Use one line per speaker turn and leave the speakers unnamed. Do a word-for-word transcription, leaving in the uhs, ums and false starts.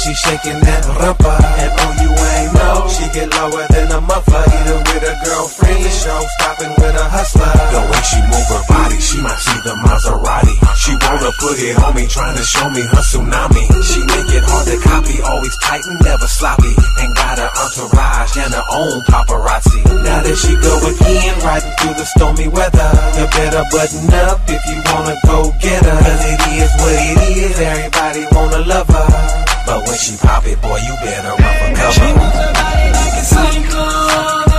she shaking that rumpa. And oh, you ain't know, she get lower than a muffler. Either with a girlfriend, the show stopping with a hustler. The way she move her body, she might see the Maserati. She wanna put it on me, trying to show me her tsunami. She make it hard to copy, always tight and never sloppy. And got her entourage and her own paparazzi. Now that she go again, riding through the stormy weather, you better button up if you wanna go get her. Cause it is what it is, everybody wanna love her. But when she pop it, boy, you better run for cover.
She moves her body like a cyclone.